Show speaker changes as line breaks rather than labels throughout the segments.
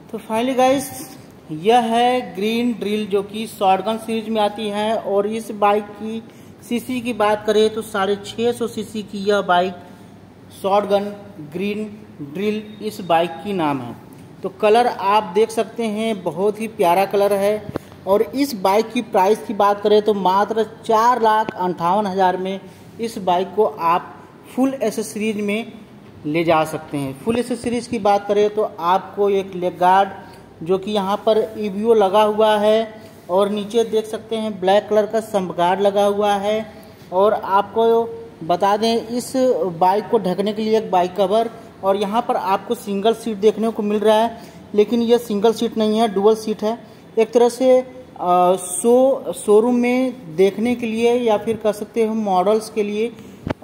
तो finally guys, यह है ग्रीन ड्रिल जो कि शॉटगन सीरीज में आती है। और इस बाइक की सीसी की बात करें तो 650 सीसी की यह बाइक शॉटगन ग्रीन ड्रिल इस बाइक की नाम है। तो कलर आप देख सकते हैं, बहुत ही प्यारा कलर है। और इस बाइक की प्राइस की बात करें तो मात्र 4,58,000 में इस बाइक को आप फुल एसेसरीज में ले जा सकते हैं। फुल एसेसरीज की बात करें तो आपको एक लेग गार्ड जो कि यहाँ पर ईवीओ लगा हुआ है, और नीचे देख सकते हैं ब्लैक कलर का सम्प गार्ड लगा हुआ है। और आपको बता दें, इस बाइक को ढकने के लिए एक बाइक कवर, और यहाँ पर आपको सिंगल सीट देखने को मिल रहा है, लेकिन यह सिंगल सीट नहीं है, डुअल सीट है। एक तरह से शोरूम में देखने के लिए या फिर कह सकते हैं मॉडल्स के लिए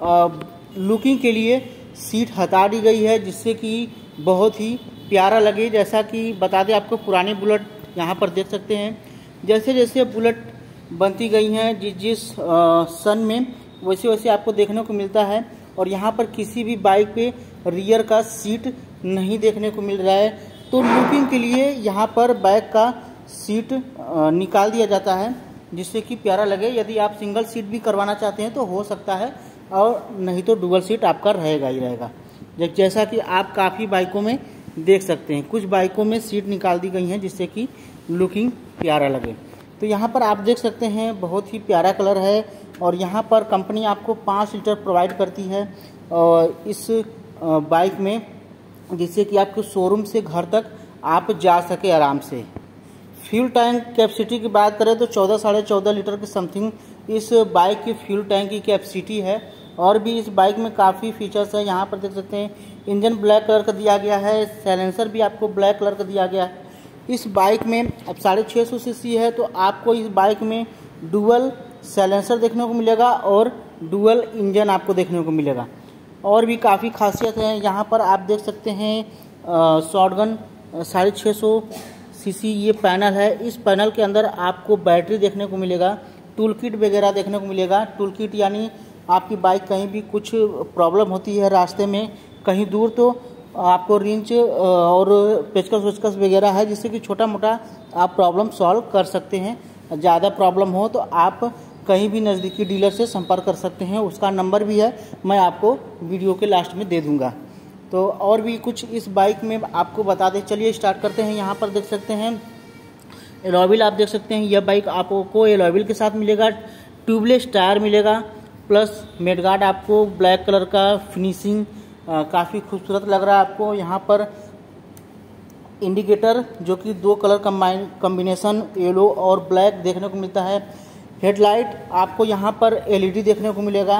लुकिंग के लिए सीट हटा दी गई है, जिससे कि बहुत ही प्यारा लगे। जैसा कि बता दें आपको, पुरानी बुलेट यहाँ पर देख सकते हैं, जैसे जैसे बुलेट बनती गई हैं जिस सन में, वैसे वैसे आपको देखने को मिलता है। और यहाँ पर किसी भी बाइक पे रियर का सीट नहीं देखने को मिल रहा है। तो लुकिंग के लिए यहाँ पर बैक का सीट निकाल दिया जाता है, जिससे कि प्यारा लगे। यदि आप सिंगल सीट भी करवाना चाहते हैं तो हो सकता है, और नहीं तो डुअल सीट आपका रहेगा ही रहेगा। जैसा कि आप काफ़ी बाइकों में देख सकते हैं, कुछ बाइकों में सीट निकाल दी गई हैं जिससे कि लुकिंग प्यारा लगे। तो यहाँ पर आप देख सकते हैं, बहुत ही प्यारा कलर है। और यहाँ पर कंपनी आपको 5 लीटर प्रोवाइड करती है इस बाइक में, जिससे कि आपको शोरूम से घर तक आप जा सके आराम से। फ्यूल टैंक कैपेसिटी की बात करें तो 14-14.5 लीटर के समथिंग इस बाइक की फ्यूल टैंक की कैपेसिटी है। और भी इस बाइक में काफ़ी फीचर्स है। यहाँ पर देख सकते हैं, इंजन ब्लैक कलर का दिया गया है, साइलेंसर भी आपको ब्लैक कलर का दिया गया है। इस बाइक में अब 650 सीसी है, तो आपको इस बाइक में डुअल साइलेंसर देखने को मिलेगा और डुअल इंजन आपको देखने को मिलेगा। और भी काफ़ी खासियत है। यहाँ पर आप देख सकते हैं शॉटगन 650 सीसी ये पैनल है। इस पैनल के अंदर आपको बैटरी देखने को मिलेगा, टूल किट वगैरह देखने को मिलेगा। टूल किट यानी आपकी बाइक कहीं भी कुछ प्रॉब्लम होती है रास्ते में कहीं दूर, तो आपको रिंच और पेचकस वेचकस वगैरह है, जिससे कि छोटा मोटा आप प्रॉब्लम सॉल्व कर सकते हैं। ज़्यादा प्रॉब्लम हो तो आप कहीं भी नज़दीकी डीलर से संपर्क कर सकते हैं। उसका नंबर भी है, मैं आपको वीडियो के लास्ट में दे दूँगा। तो और भी कुछ इस बाइक में आपको बता दें, चलिए स्टार्ट करते हैं। यहाँ पर देख सकते हैं एलॉय व्हील आप देख सकते हैं। यह बाइक आपको एलॉय व्हील के साथ मिलेगा, ट्यूबलेस टायर मिलेगा, प्लस मेडगार्ड आपको ब्लैक कलर का फिनिशिंग काफ़ी खूबसूरत लग रहा है आपको। यहाँ पर इंडिकेटर जो कि 2 कलर कॉम्बिनेशन येलो और ब्लैक देखने को मिलता है। हेडलाइट आपको यहाँ पर एलईडी देखने को मिलेगा।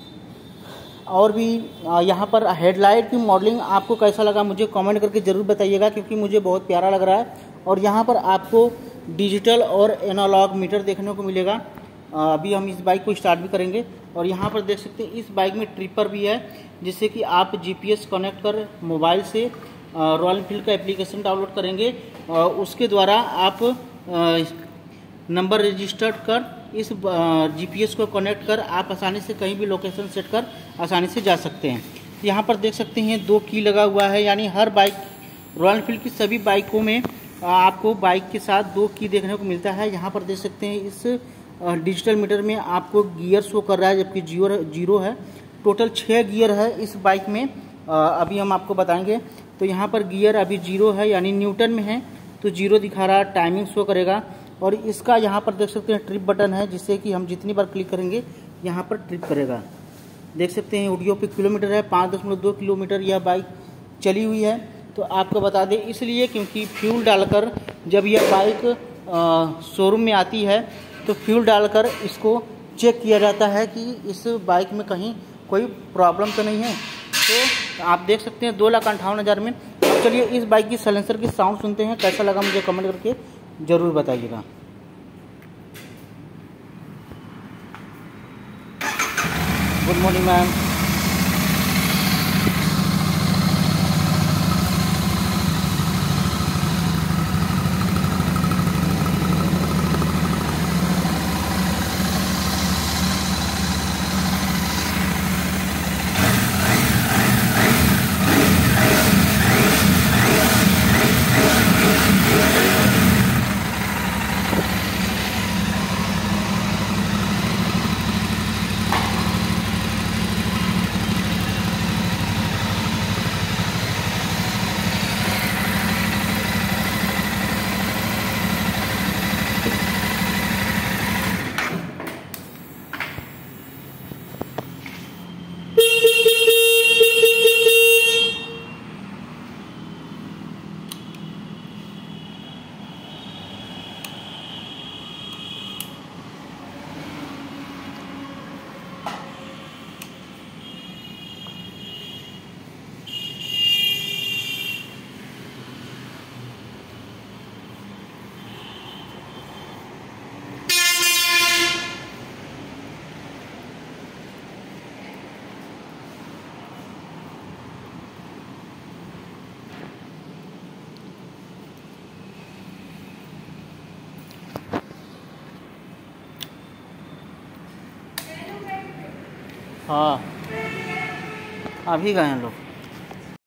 और भी यहाँ पर हेडलाइट की मॉडलिंग आपको कैसा लगा मुझे कमेंट करके ज़रूर बताइएगा, क्योंकि मुझे बहुत प्यारा लग रहा है। और यहाँ पर आपको डिजिटल और एनालॉग मीटर देखने को मिलेगा। अभी हम इस बाइक को स्टार्ट भी करेंगे। और यहाँ पर देख सकते हैं, इस बाइक में ट्रिपर भी है, जिससे कि आप जीपीएस कनेक्ट कर मोबाइल से रॉयल एनफील्ड का एप्लीकेशन डाउनलोड करेंगे, उसके द्वारा आप नंबर रजिस्टर्ड कर इस जीपीएस को कनेक्ट कर आप आसानी से कहीं भी लोकेशन सेट कर आसानी से जा सकते हैं। यहाँ पर देख सकते हैं 2 की लगा हुआ है, यानी हर बाइक रॉयल एनफील्ड की सभी बाइकों में आपको बाइक के साथ 2 की देखने को मिलता है। यहाँ पर देख सकते हैं, इस डिजिटल मीटर में आपको गियर शो कर रहा है, जबकि जीरो है। टोटल 6 गियर है इस बाइक में, अभी हम आपको बताएंगे। तो यहाँ पर गियर अभी 0 है, यानी न्यूटन में है, तो 0 दिखा रहा है, टाइमिंग शो करेगा। और इसका यहाँ पर देख सकते हैं ट्रिप बटन है, जिससे कि हम जितनी बार क्लिक करेंगे यहाँ पर ट्रिप करेगा। देख सकते हैं ऑडियो पे किलोमीटर है, 5.2 किलोमीटर यह बाइक चली हुई है। तो आपको बता दें इसलिए क्योंकि फ्यूल डालकर जब यह बाइक शोरूम में आती है तो फ्यूल डालकर इसको चेक किया जाता है कि इस बाइक में कहीं कोई प्रॉब्लम तो नहीं है। तो आप देख सकते हैं 2,58,000 में। अब चलिए इस बाइक की साइलेंसर की साउंड सुनते हैं, कैसा लगा मुझे कमेंट करके ज़रूर बताइएगा। Good morning ma'am. हाँ अभी गए हैं लोग।